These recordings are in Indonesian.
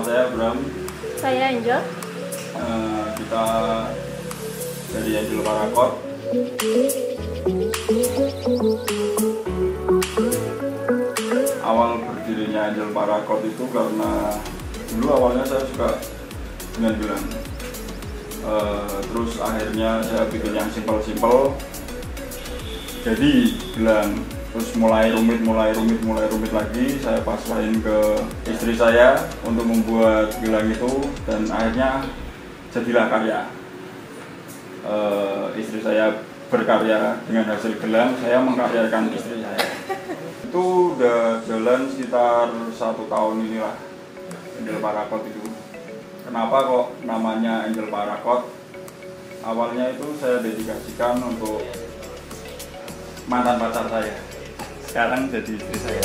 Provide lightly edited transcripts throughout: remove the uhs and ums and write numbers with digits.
saya Bram. Saya Angel. Kita dari Angel Paracord. Awal berdirinya Angel Paracord itu karena dulu awalnya saya suka dengan gelang. Terus akhirnya saya bikin yang simpel-simpel. Jadi gelang. Terus mulai rumit lagi. Saya pasrahin ke istri saya untuk membuat gelang itu, dan akhirnya jadilah karya. Istri saya berkarya dengan hasil gelang, saya mengkaryakan istri saya. Itu udah jalan sekitar 1 tahun inilah Angel Paracord itu. Kenapa kok namanya Angel Paracord? Awalnya itu saya dedikasikan untuk mantan pacar saya. Sekarang jadi istri saya.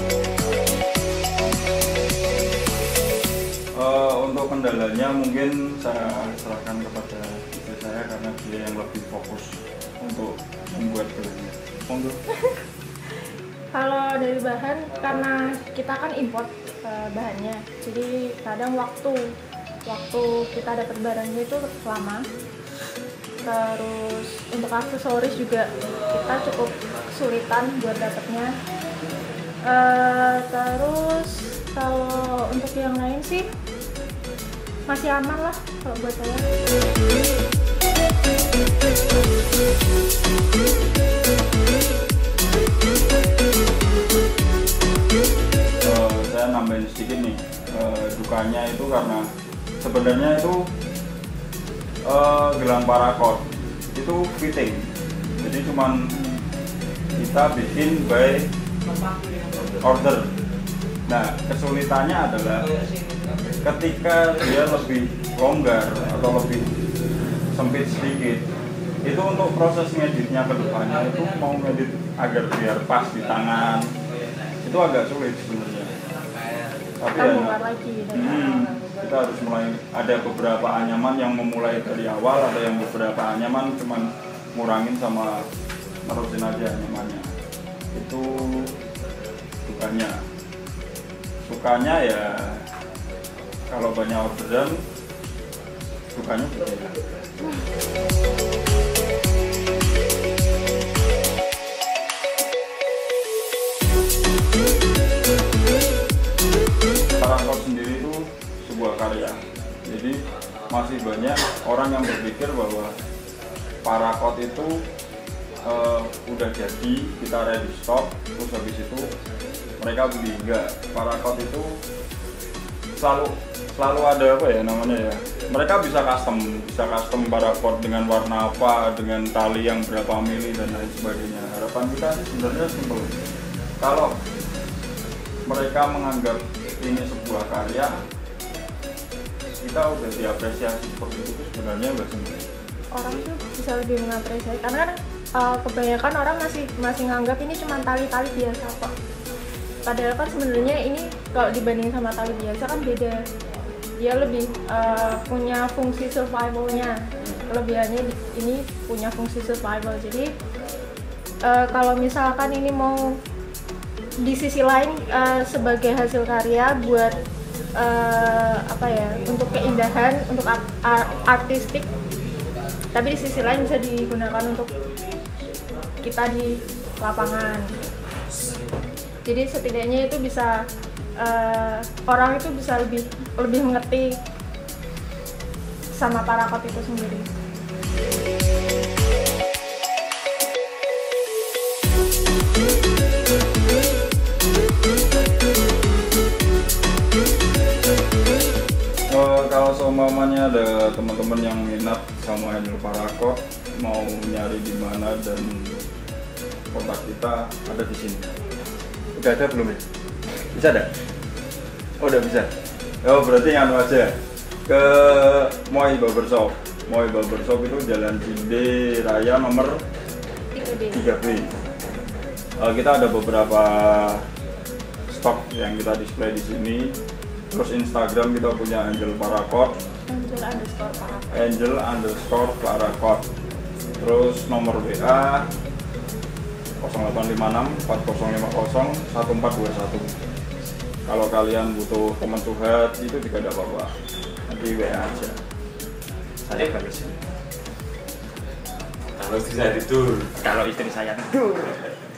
Untuk kendalanya mungkin saya serahkan kepada istri saya karena dia yang lebih fokus untuk membuat gelangnya. Monggo. Kalau dari bahan, karena kita kan import bahannya, jadi kadang waktu kita dapat barangnya itu lama. Terus untuk aksesoris juga kita cukup kesulitan buat dapatnya. Terus kalau untuk yang lain sih masih aman lah kalau buat saya. Saya nambahin sedikit nih, dukanya itu karena sebenarnya itu gelang Paracord itu fitting, jadi cuman kita bikin by order. Nah, kesulitannya adalah ketika dia lebih longgar atau lebih sempit sedikit, itu untuk proses ngeditnya ke depannya itu mau ngedit agar biar pas di tangan itu agak sulit sebenarnya. Tapi kita harus mulai, ada beberapa anyaman yang memulai dari awal, ada yang beberapa anyaman cuman ngurangin sama nerusin aja anyamannya. Itu sukanya. Sukanya ya kalau banyak orderan, sukanya berbeda. Paracord sendiri itu sebuah karya. Jadi masih banyak orang yang berpikir bahwa Paracord itu udah jadi, kita ready stock, terus habis itu mereka beli. Enggak, Paracord itu selalu ada apa ya namanya ya. Mereka bisa custom Paracord dengan warna apa, dengan tali yang berapa mili dan lain sebagainya. Harapan kita sih sebenarnya simpel. Kalau mereka menganggap ini sebuah karya, kita udah diapresiasi seperti itu, sebenarnya nggak semua. Orang tuh bisa lebih mengapresiasi karena kan kebanyakan orang masih nganggap ini cuma tali-tali biasa kok. Padahal kan sebenarnya ini kalau dibanding sama tali biasa kan beda. Dia lebih punya fungsi survivalnya. Kelebihannya ini punya fungsi survival. Jadi kalau misalkan ini mau di sisi lain sebagai hasil karya buat untuk keindahan, untuk artistik, tapi di sisi lain bisa digunakan untuk kita di lapangan. Jadi setidaknya itu bisa orang itu bisa lebih mengerti sama Paracord itu sendiri. Kalau seumpamanya ada teman-teman yang minat sama Angel Paracord, mau nyari di mana dan kontak kita ada di sini. Udah ada belum ya? Bisa ada? Oh, udah bisa. Oh, berarti nganu aja ke Moi Barbershop. Moi Barbershop itu Jalan Cinde Raya nomor 3B. Kita ada beberapa stok yang kita display di sini. Terus Instagram kita punya Angel Paracord, Angel_Paracord. Terus nomor WA 0856 4050 1421. Kalau kalian butuh teman curhat itu juga tidak apa-apa, nanti WA aja. Saya balik sini. Kalau istri saya tidur. Kalau istri saya tidur.